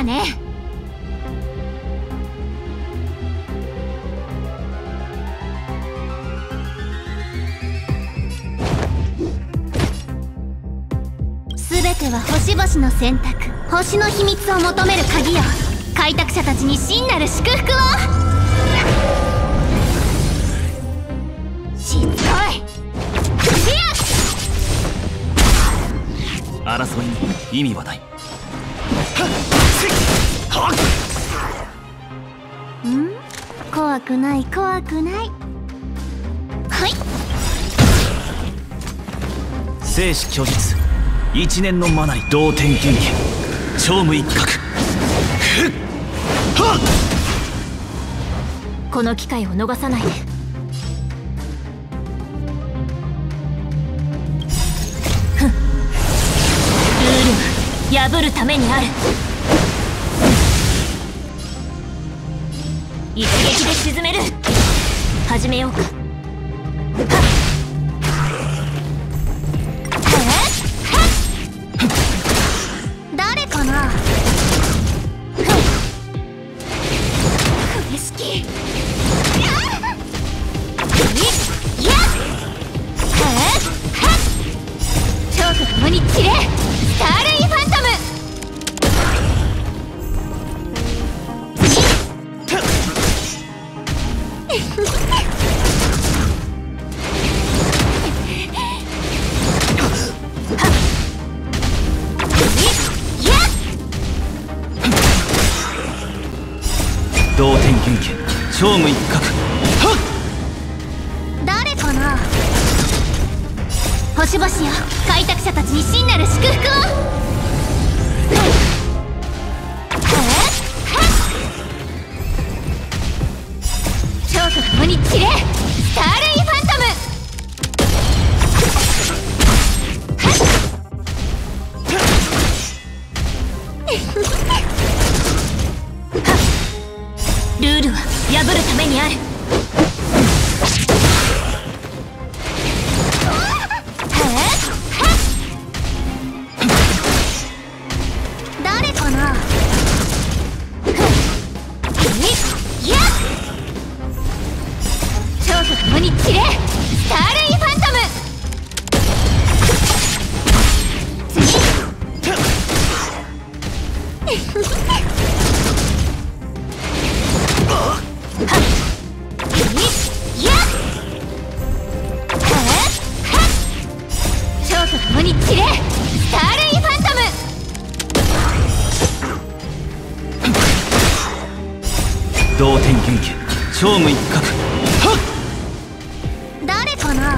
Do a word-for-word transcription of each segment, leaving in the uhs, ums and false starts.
だね。全ては星々の選択、星の秘密を求める鍵よ。開拓者たちに真なる祝福を。しつこい。 争いに意味はない。 ん？怖くない怖くない。はい。 生死虚実、一年のマナリ、同点剣技、超無一角。 この機会を逃さないで。ふん、ルールは破るためにある。一撃で沈める。始めようか。誰かな。意識。超と共に散れ。スターレイファントム。 同点剣技、超無一角。 誰かな。星々よ、開拓者たちに真なる祝福を。超と共に散れ。スターレイファントム。ルールは破るためにある。誰かな。超と共に散れ。スターレイファントム。超と共に散れ。スターレイファントム。 同点剣技、超無一角。 誰かな。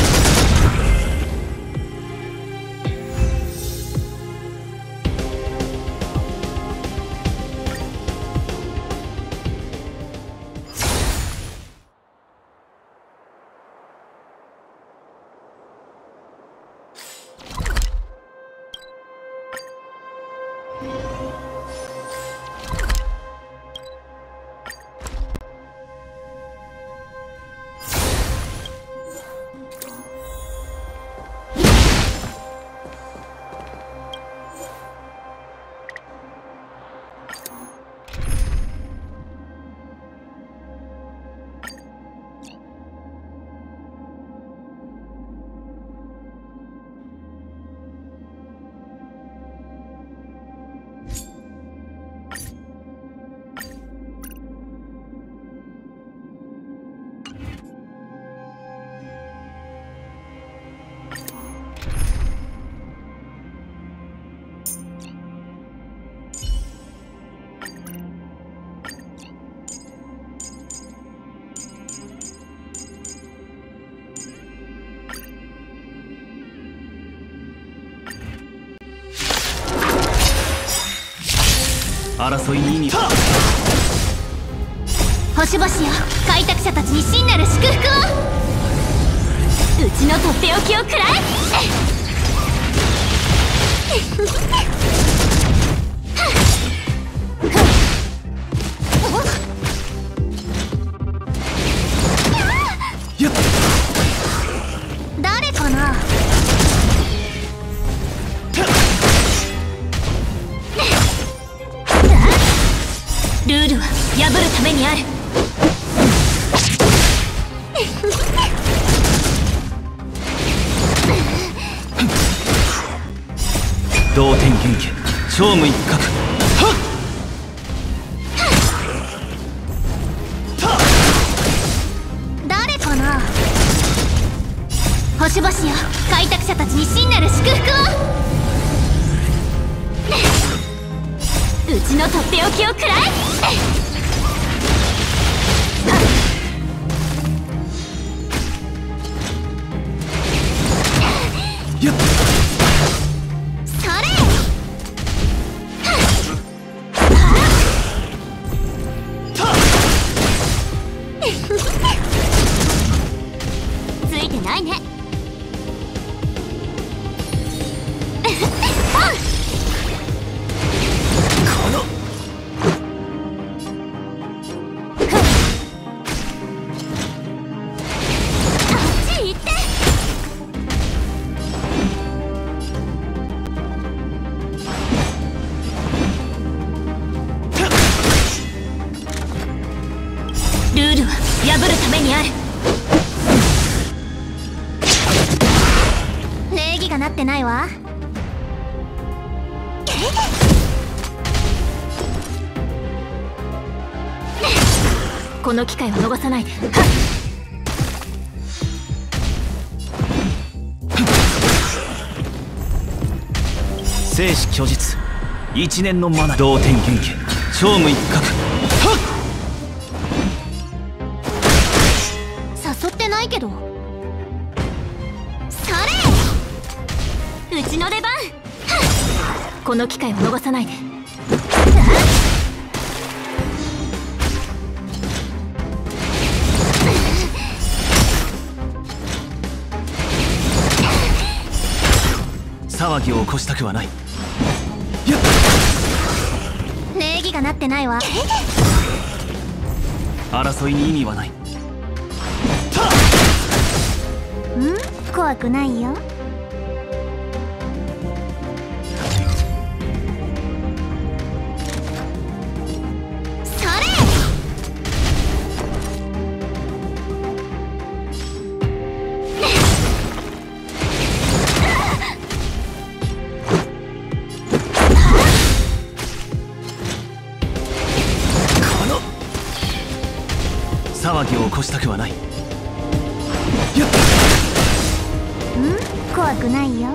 争いに意味は。 星々よ、開拓者たちに真なる祝福を。うちのとっておきを食らえ。誰かな。 ルールは破るためにある。 同点元気超無一角。 誰かな。星々よ、開拓者たちに真なる祝福を。うちのとっておきを食らえ。 やっそれ。ついてないね。ルールは破るためにある。礼儀がなってないわ。この機会を逃さないで。 生死虚実一年のマナー。同点元気超無一角。 誘ってないけど。それ。うちの出番。この機会を逃さないで。 騒ぎを起こしたくはない。 礼儀がなってないわ。 争いに意味はない。 ん？怖くないよ。それ。 騒ぎを起こしたくはない。 怖くないよ。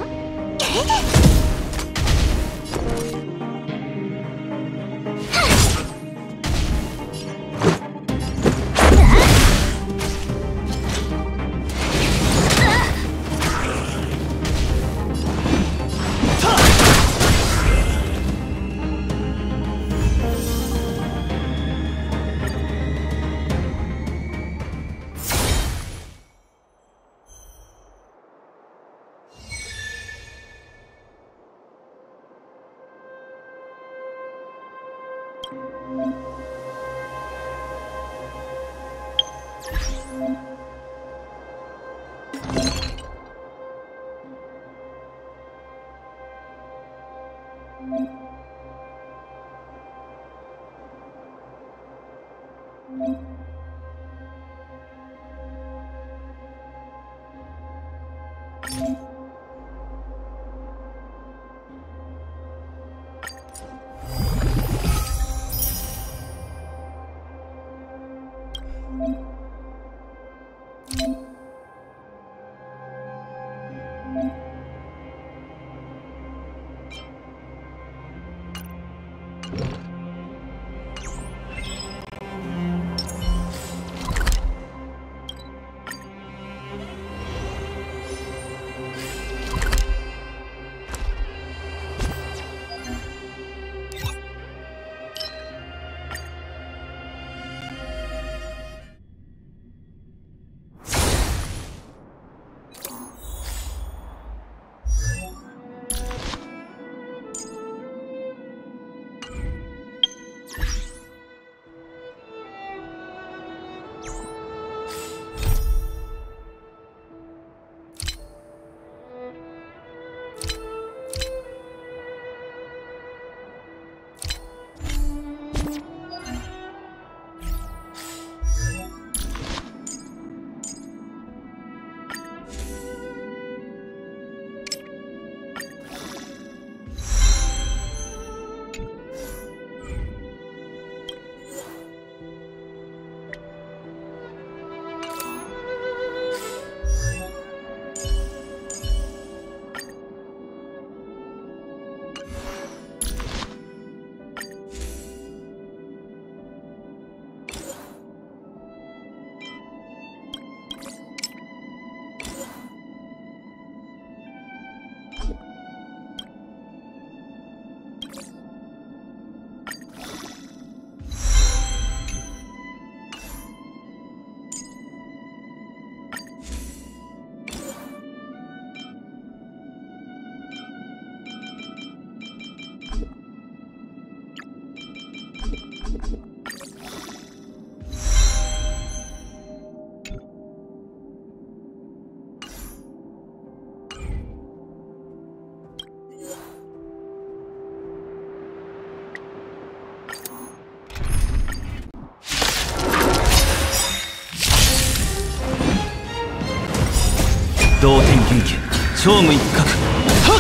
同点元気超無一角。はっ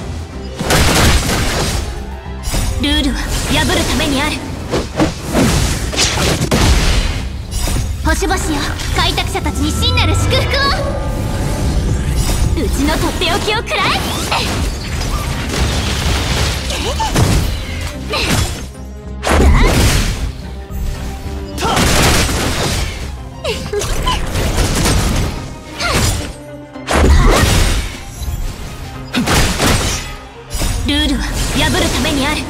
ルールは破るためにある。星々よ、開拓者たちに真なる祝福を。うちのとっておきを食らえ。ルールは破るためにある。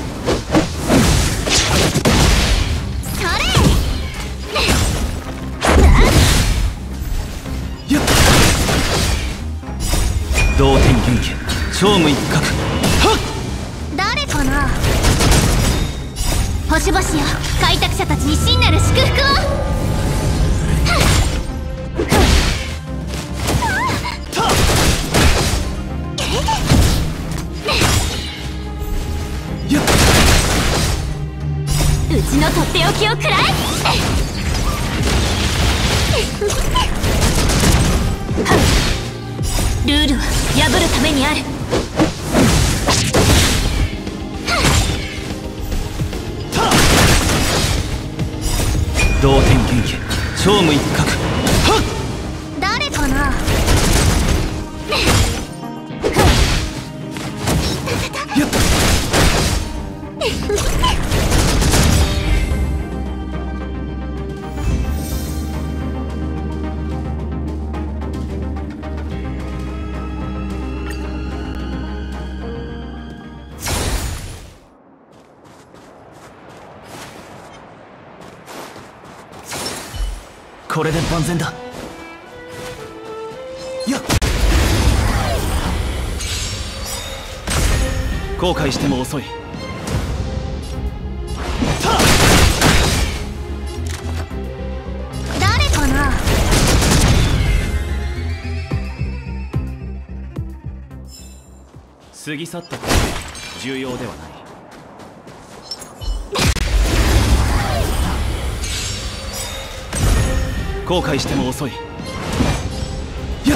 それ。 同点元気超無一角。はっ誰かな。星々よ、開拓者たちに真なる祝福を。うちのとっておきを食らえ。ルールは破るためにある。 同点元気超無一角。はっ誰かな。 やっこれで万全だ。やっ後悔しても遅い。 誰かな。 過ぎ去ったこと重要ではない。後悔しても遅い。やっ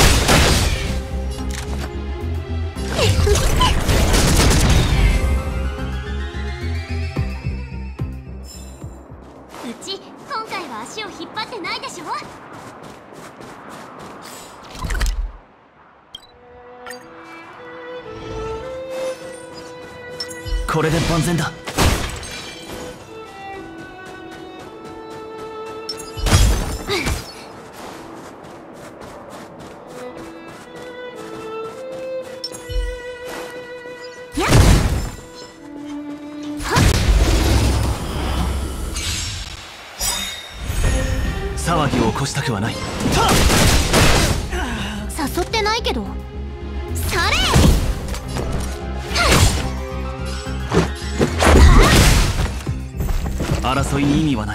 うち今回は足を引っ張ってないでしょ。 これで万全だ。騒ぎを起こしたくはない。 誘ってないけど。それ。 争いに意味はない。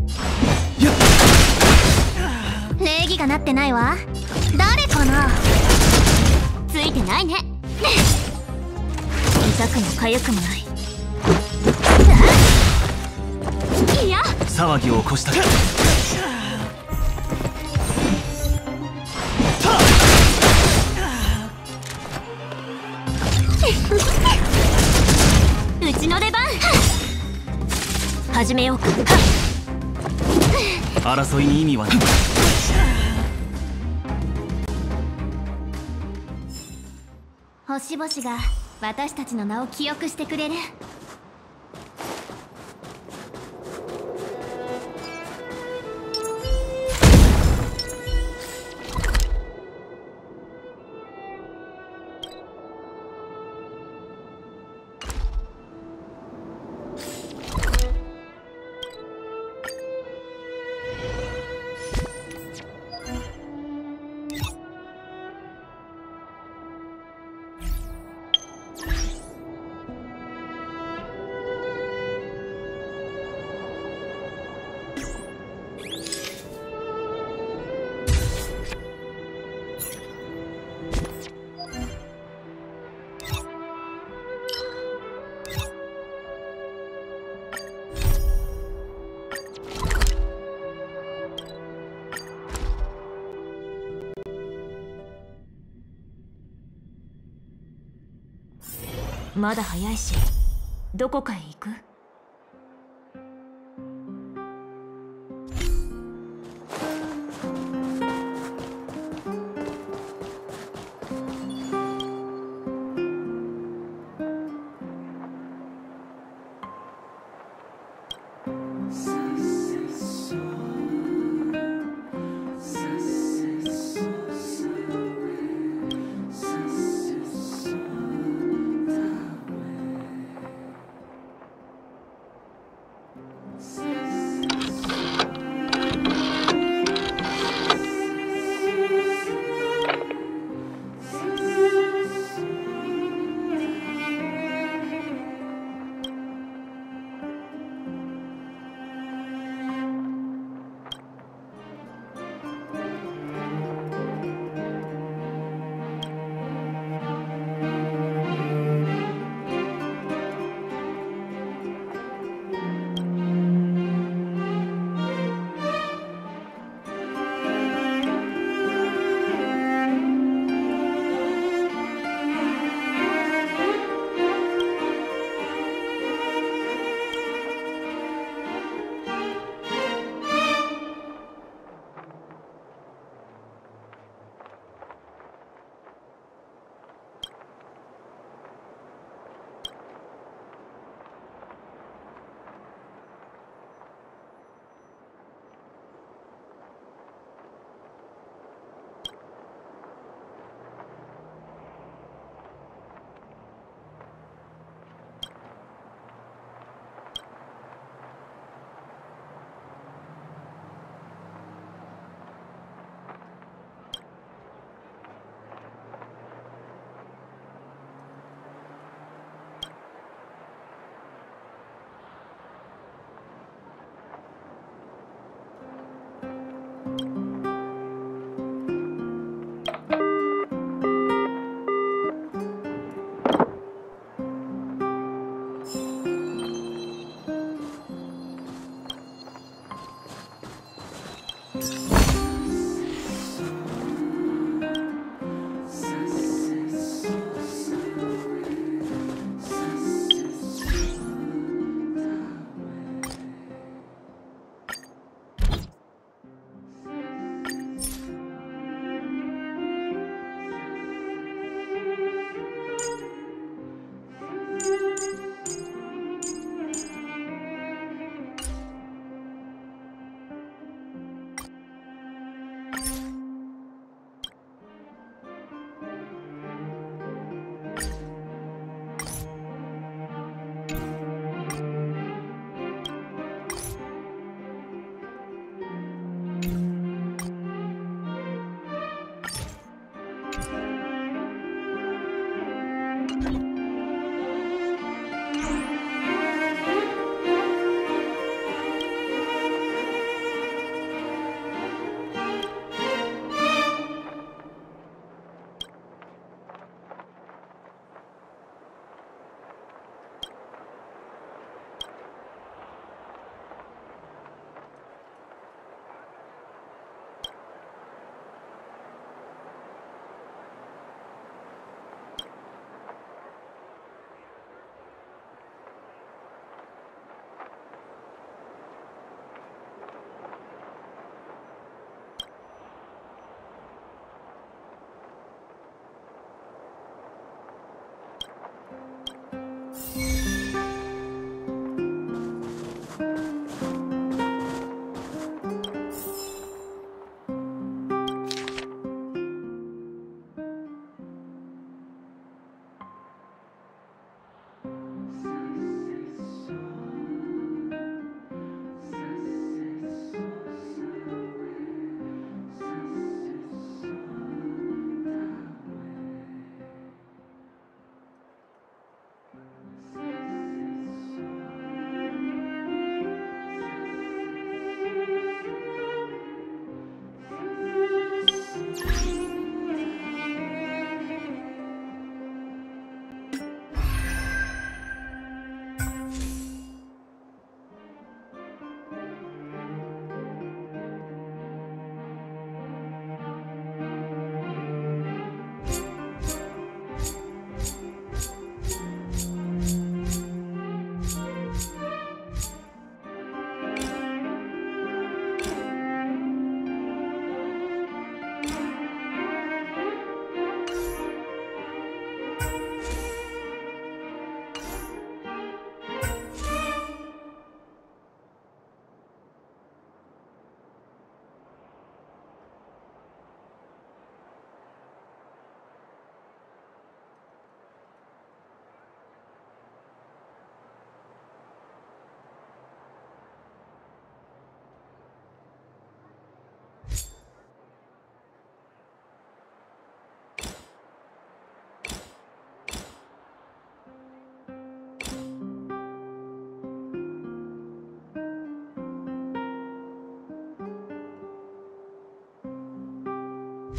礼儀がなってないわ。誰かな。ついてないね。痛くも痒くもない。いや騒ぎを起こしたくうちの出番。始めようか。 争いに意味はない。 星々が私たちの名を記憶してくれる。 まだ早いし、どこかへ行く？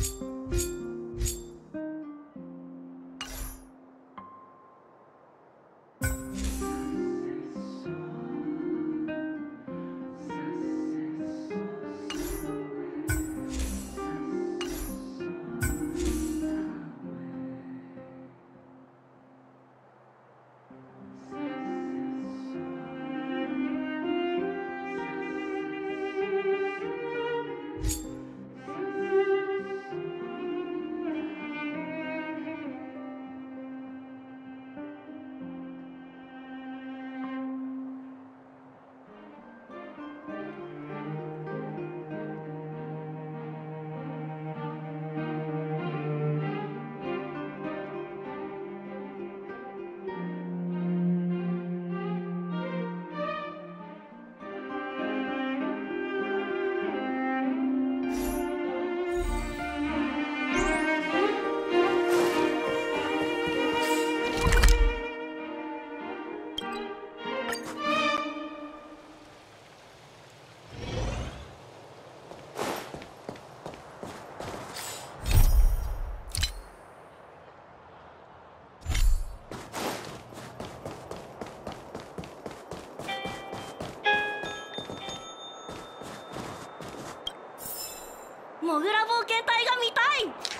モグラ冒険隊が見たい。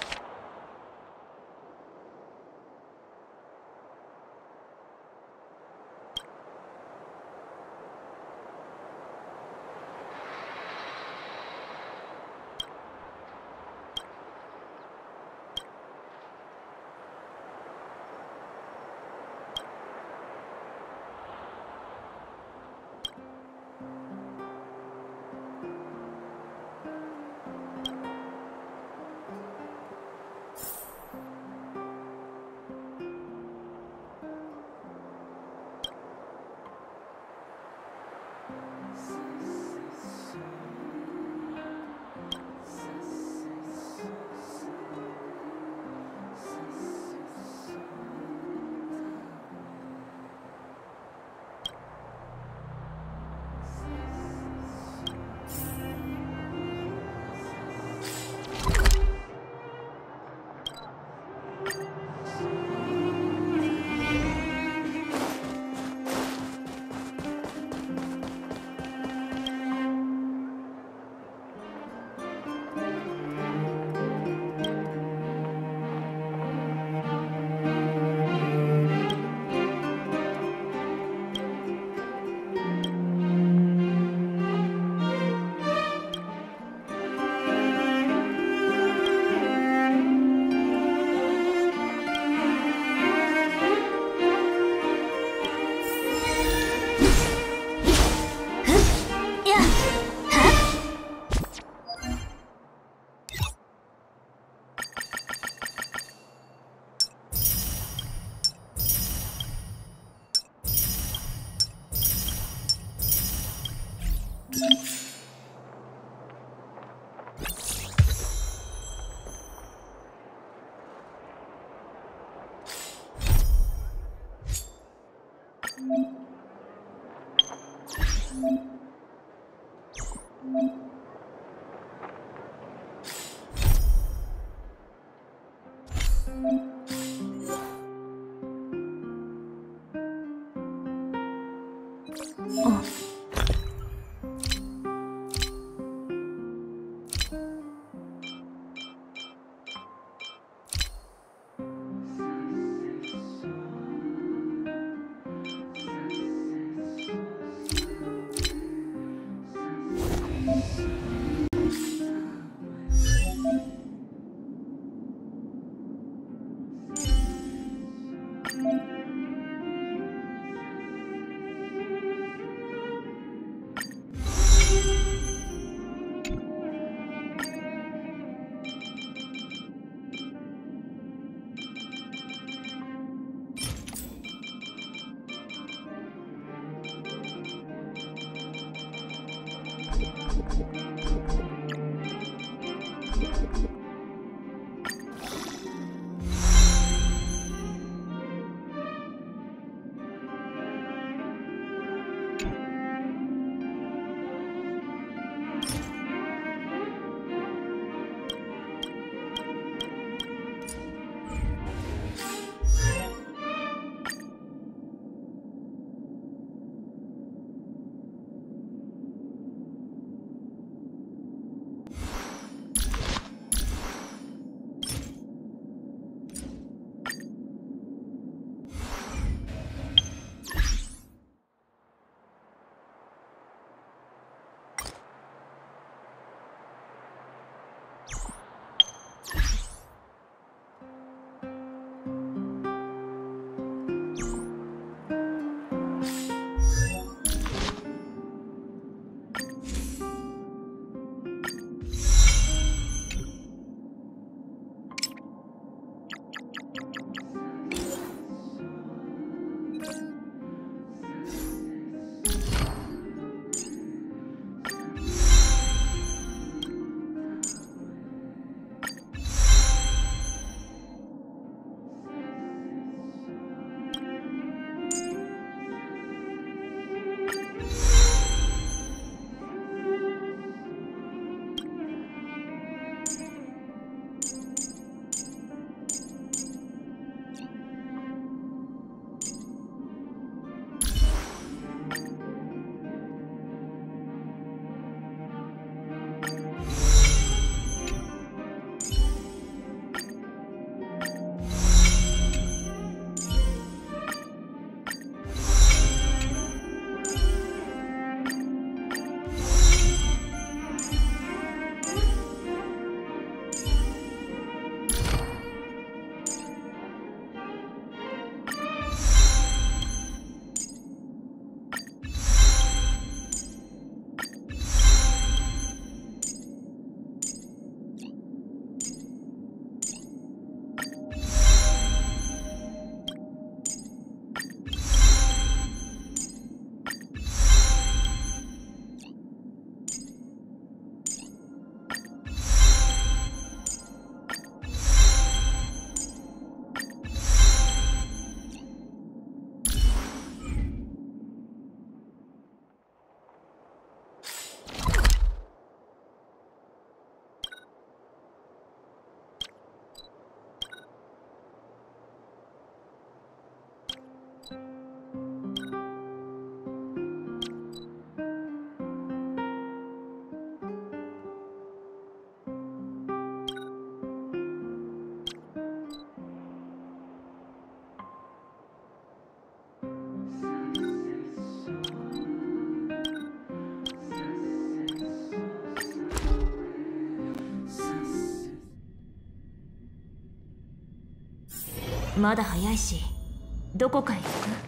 まだ早いし、どこかへ行く？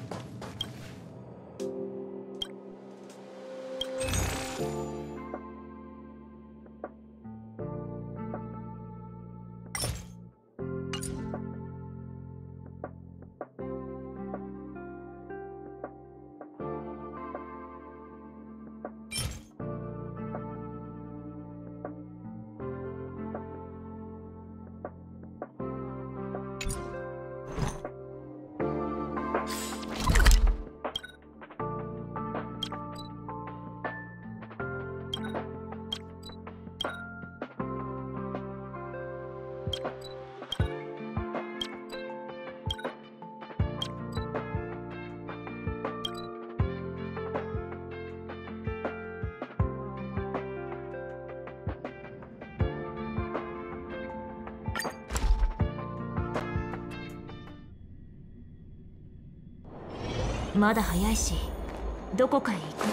まだ早いし、どこかへ行く？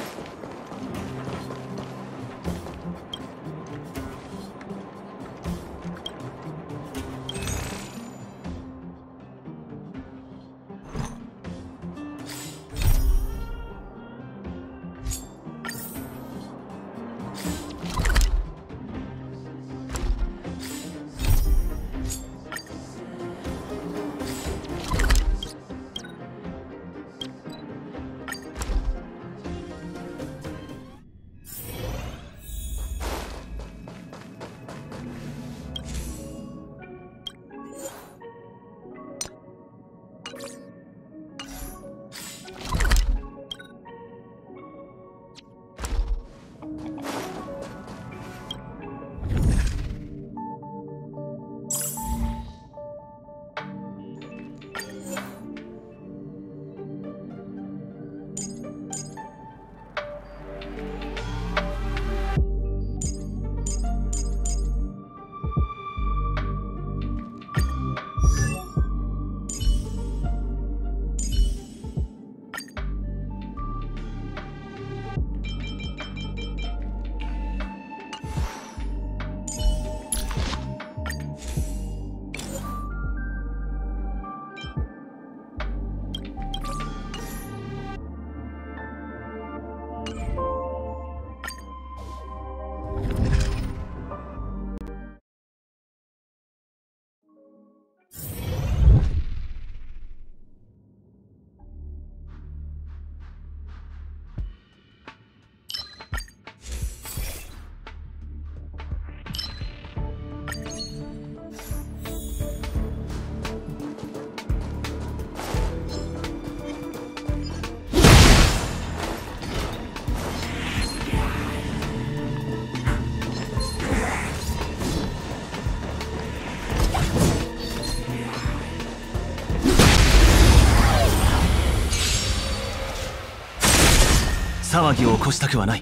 騒ぎを起こしたくはない。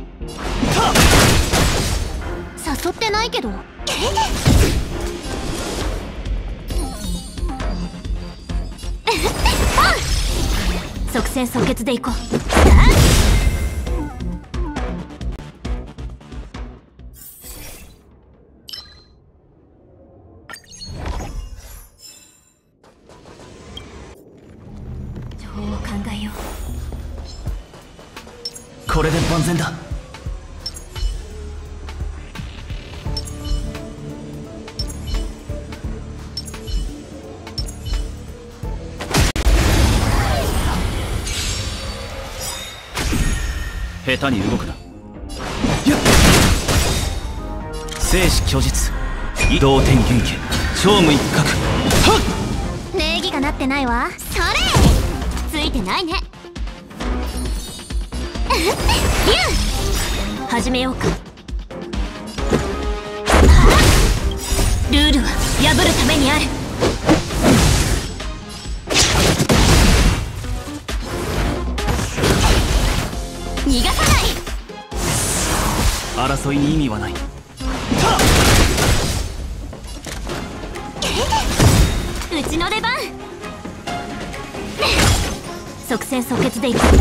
誘ってないけど。即戦即決でいこう。情報を考えよう。 これで万全だ。下手に動くな。生死虚実、移動天元家、超無一角。はっ、 礼儀がなってないわ。それついてないね。始めようか。ルールは破るためにある。逃がさない。 争いに意味はない。 うちの出番。即戦即決でいくんだ。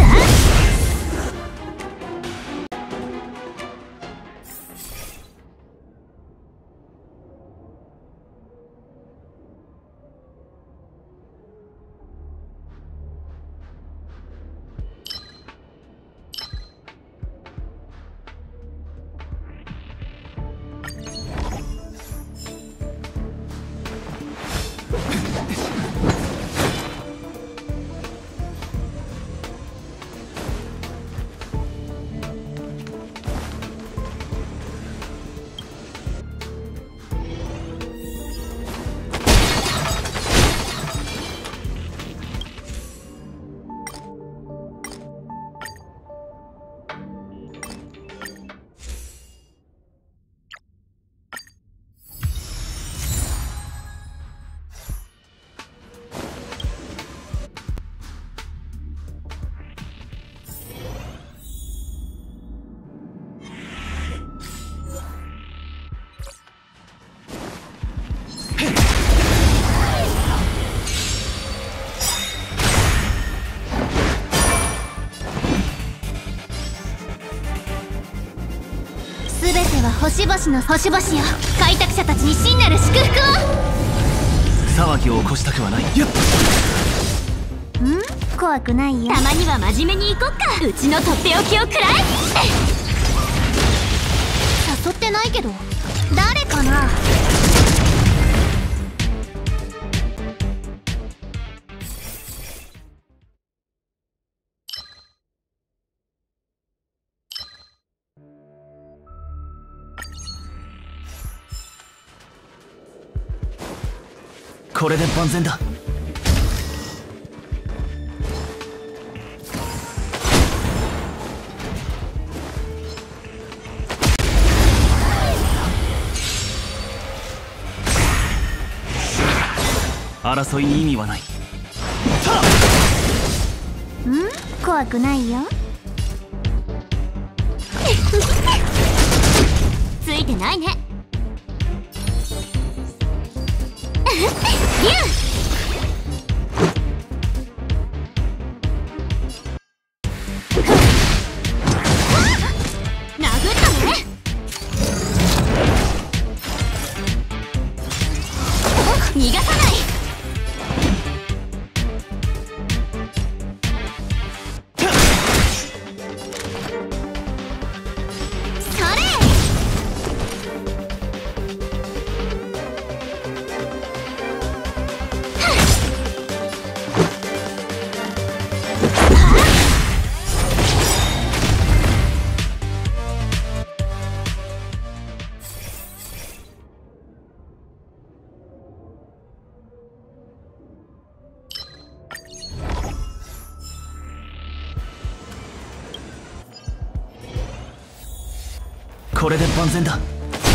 は星々の星々よ、開拓者たちに真なる祝福を。 騒ぎを起こしたくはない。やっん怖くないよ。 たまには真面目に行こっか。うちのとっておきをくらえ。 誘ってないけど誰かな。 これで万全だ。争いに意味はない。 ん怖くないよ。 ついてないね。逃がさない。それ。 これで万全だ。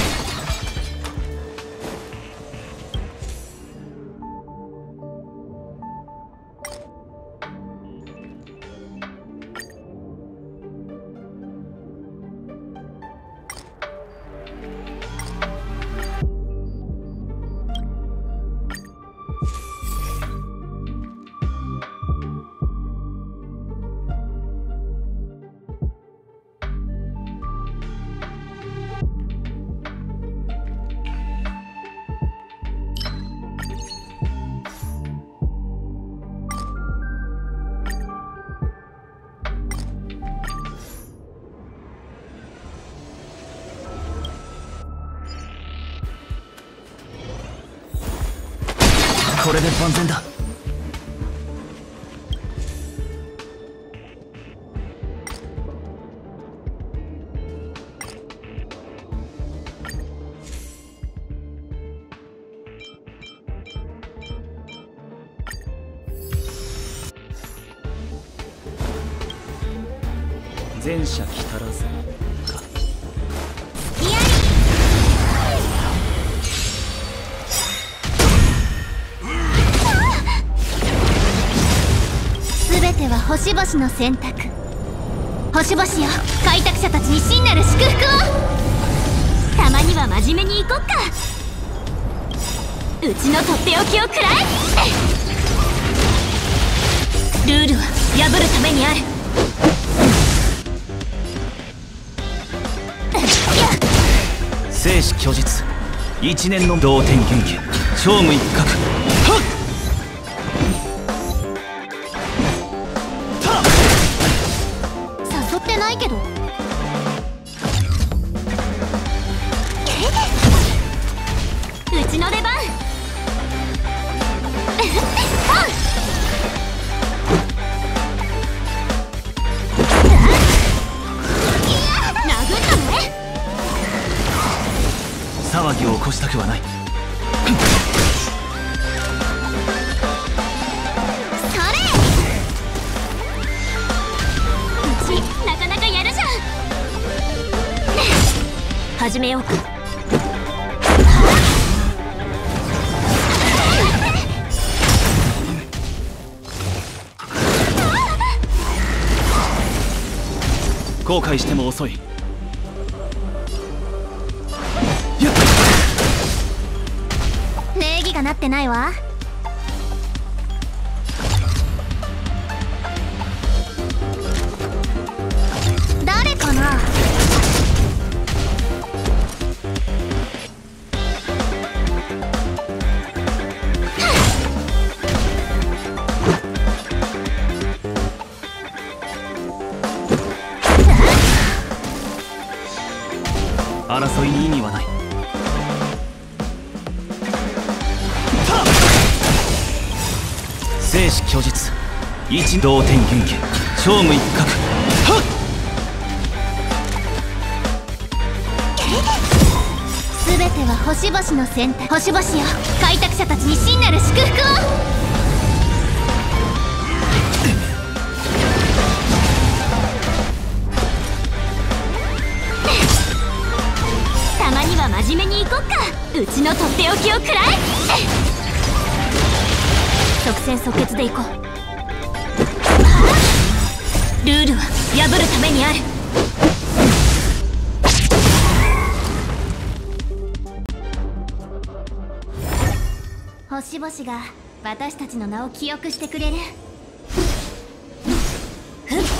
これで万全だ。前者来たらずか。 全ては星々の選択。星々よ、開拓者たちに真なる祝福を。 たまには真面目に行こっか。うちのとっておきをくらえ。ルールは破るためにある。 生死虚実、一年の同点元気、超無一角。はっ誘ってないけどうちの出番。 騒ぎを起こしたくはない。 それ。 うちなかなかやるじゃん。始めようか。 後悔しても遅い。 礼儀がなってないわ。誰かな。 争いに意味はない。生死虚実、一同天元家超無一角。はっ全ては星々の選択。星々よ、開拓者たちに真なる祝福を。たまには真面目に行こっか。うちのとっておきを食らえ。即戦即決で行こう。ルールは破るためにある。星々が私たちの名を記憶してくれる。ふっ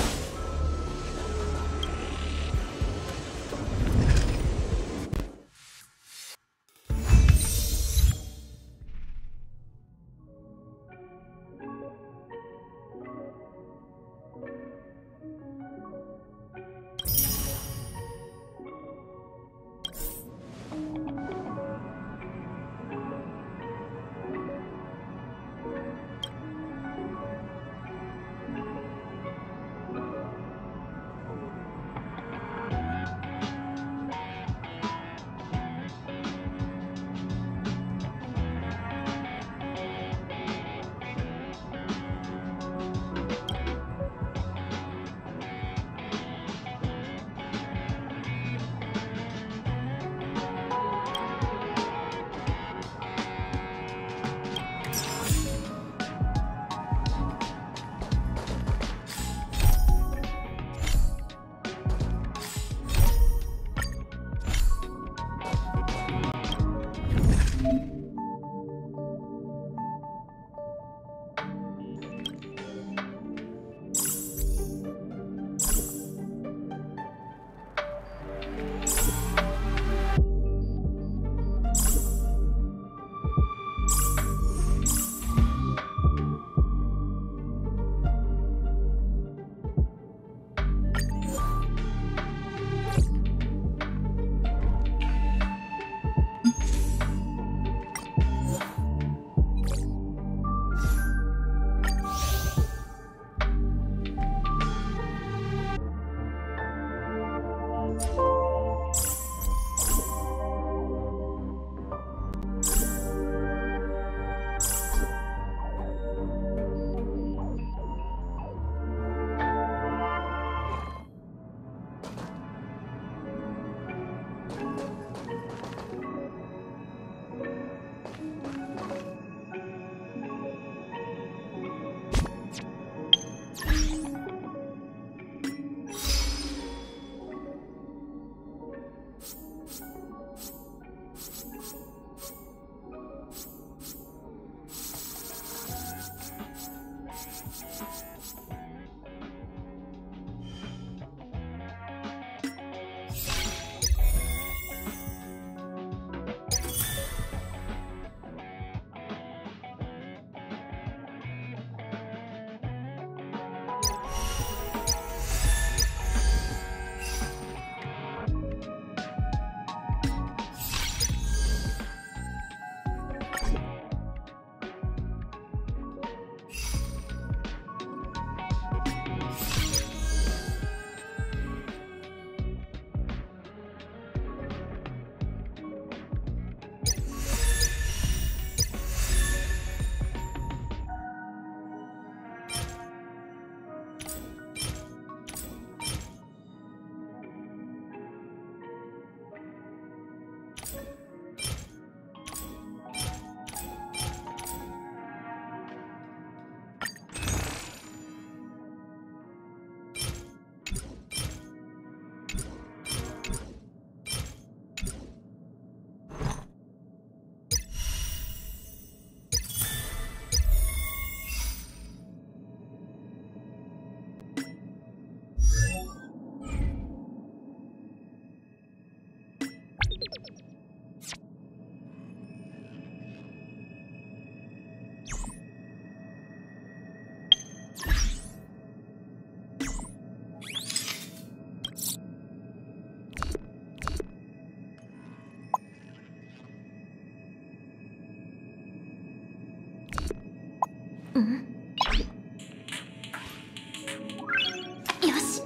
よし。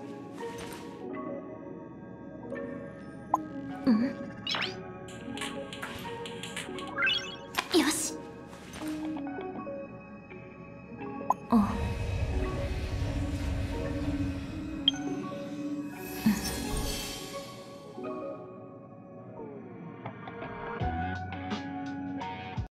うんよし。おう。うん